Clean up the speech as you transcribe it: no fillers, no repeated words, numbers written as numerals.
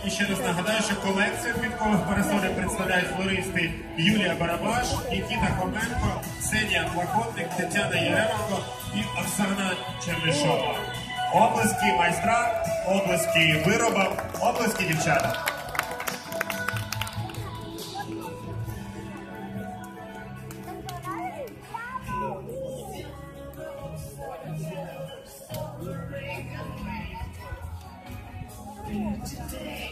І ще раз нагадаю, що колекцію квіткових парасолів представляють флористи Юлія Барабаш, Нікіта Хоменко, Ксенія Плакотник, Тетяна Яременко і Оксана Чернишова. Оплески майстрам, оплески виробам, оплески дівчатам. Today